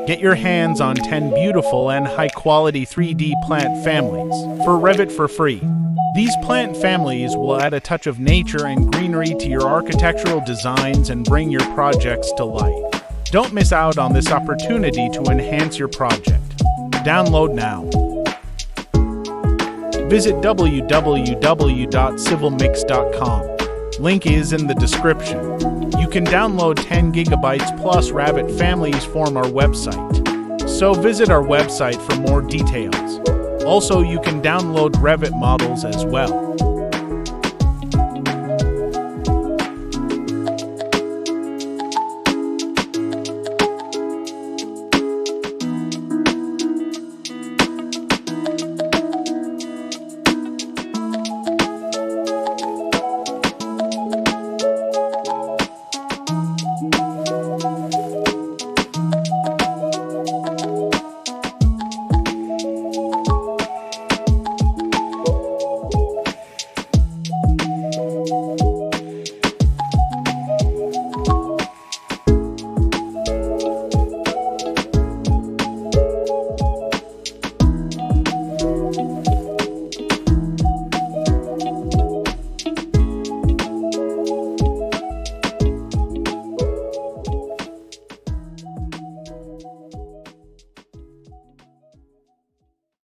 Get your hands on 10 beautiful and high-quality 3D plant families for Revit for free. These plant families will add a touch of nature and greenery to your architectural designs and bring your projects to life. Don't miss out on this opportunity to enhance your project. Download now. Visit www.civilmix.com. Link is in the description. You can download 10 gigabytes plus Revit families from our website. So visit our website for more details. Also, you can download Revit models as well.